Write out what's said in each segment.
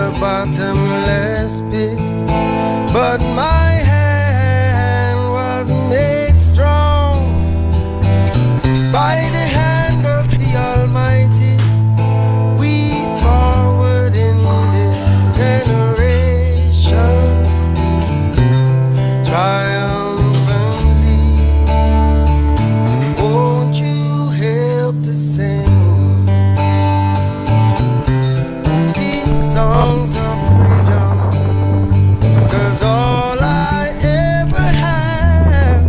the bottomless pit, but my hand was made strong by the hand of the Almighty. We forward in this generation triumphantly. Won't you help to sing these songs of freedom? 'Cause all I ever have,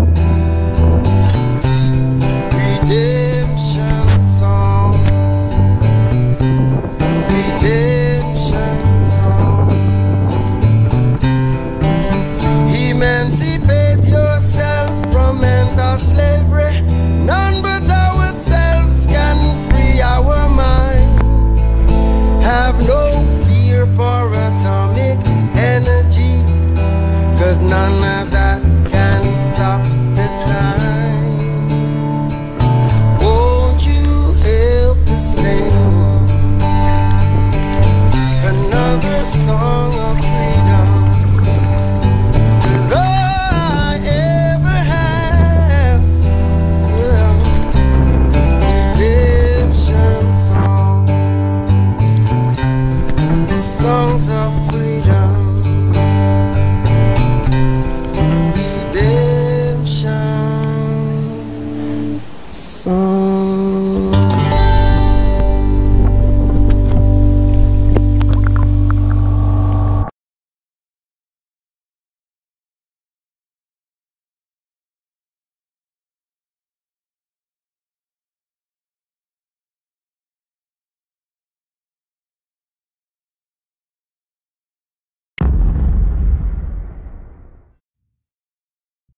redemption songs, redemption songs. Emancipate yourself from mental slavery. None but ourselves can free our minds. Have no fear for atomic energy, 'cause none of that can stop the time. Won't you help to sing another song of freedom? 'Cause all I ever have, yeah, redemption songs, songs of freedom.